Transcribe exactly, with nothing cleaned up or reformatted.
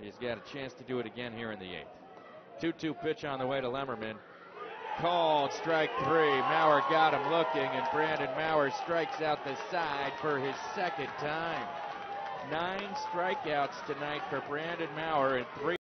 He's got a chance to do it again here in the eighth. two two pitch on the way to Lemmerman. Called strike three. Maurer got him looking, and Brandon Maurer strikes out the side for his second time. Nine strikeouts tonight for Brandon Maurer and three.